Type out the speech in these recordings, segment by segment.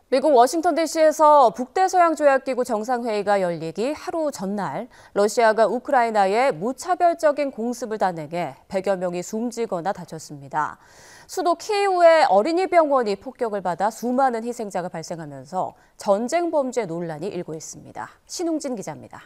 미국 워싱턴 DC에서 북대서양조약기구 정상회의가 열리기 하루 전날 러시아가 우크라이나에 무차별적인 공습을 단행해 100여 명이 숨지거나 다쳤습니다. 수도 키이우의 어린이 병원이 폭격을 받아 수많은 희생자가 발생하면서 전쟁 범죄 논란이 일고 있습니다. 신웅진 기자입니다.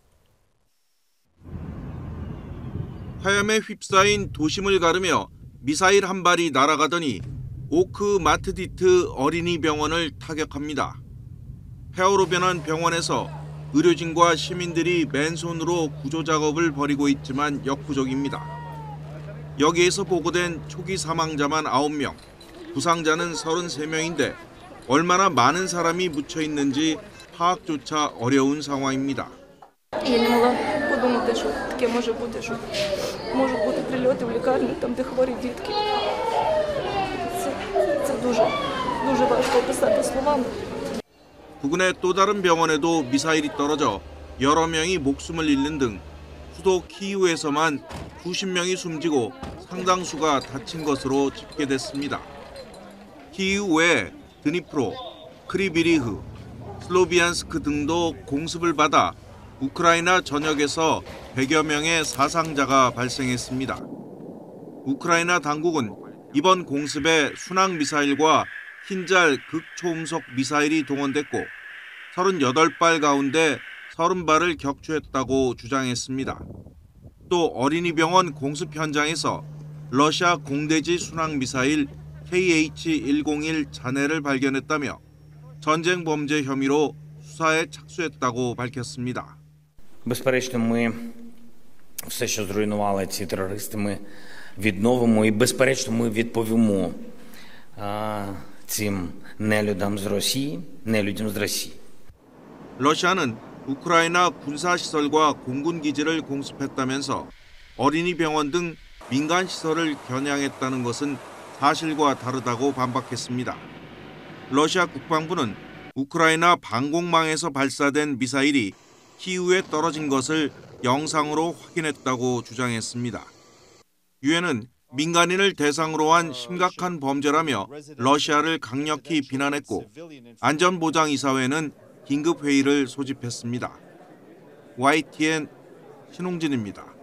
화염에 휩싸인 도심을 가르며 미사일 한 발이 날아가더니 오크 마트디트 어린이 병원을 타격합니다. 폐허로 변한 병원에서 의료진과 시민들이 맨손으로 구조 작업을 벌이고 있지만 역부족입니다. 여기에서 보고된 초기 사망자만 9명, 부상자는 33명인데 얼마나 많은 사람이 묻혀 있는지 파악조차 어려운 상황입니다. Я не могла подумати, що таке може бути, що можуть бути прильоти в лікарні, там, де хворі дітки. Це дуже важко описати словами. 부근의 또 다른 병원에도 미사일이 떨어져 여러 명이 목숨을 잃는 등 수도 키이우에서만 수십 명이 숨지고 상당수가 다친 것으로 집계됐습니다. 키이우 외 드니프로, 크리비리흐, 슬로비안스크 등도 공습을 받아 우크라이나 전역에서 100여 명의 사상자가 발생했습니다. 우크라이나 당국은 이번 공습에 순항미사일과 흰잘 극초음속 미사일이 동원됐고 38발 가운데 30발을 격추했다고 주장했습니다. 또 어린이병원 공습 현장에서 러시아 공대지 순항미사일 KH-101 잔해를 발견했다며 전쟁 범죄 혐의로 수사에 착수했다고 밝혔습니다. Безперечно, ми все, що зруйнували ці терористи, ми відновимо і, безперечно, ми відповімо цим нелюдам з Росії, нелюдям з Росії. 러시아는 우크라이나 군사시설과 공군기지를 공습했다면서 어린이 병원 등 민간 시설을 겨냥했다는 것은 사실과 다르다고 반박했습니다. 러시아 국방부는 우크라이나 방공망에서 발사된 미사일이 키이우에 떨어진 것을 영상으로 확인했다고 주장했습니다. 유엔은 민간인을 대상으로 한 심각한 범죄라며 러시아를 강력히 비난했고 안전보장이사회는 긴급회의를 소집했습니다. YTN 신홍진입니다.